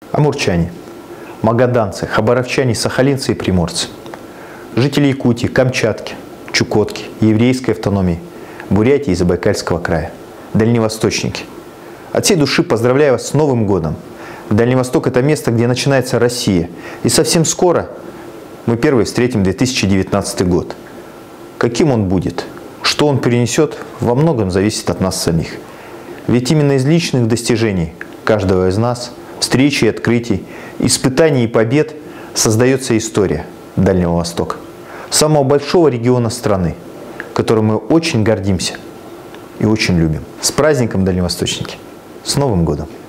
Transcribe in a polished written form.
Амурчане, магаданцы, хабаровчане, сахалинцы и приморцы, жители Якутии, Камчатки, Чукотки, еврейской автономии, Бурятии и Забайкальского края, дальневосточники. От всей души поздравляю вас с Новым годом. Дальний Восток – это место, где начинается Россия. И совсем скоро мы первые встретим 2019 год. Каким он будет, что он перенесет, во многом зависит от нас самих. Ведь именно из личных достижений каждого из нас, встреч и открытий, испытаний и побед создается история Дальнего Востока. Самого большого региона страны, которым мы очень гордимся и очень любим. С праздником, дальневосточники! С Новым годом!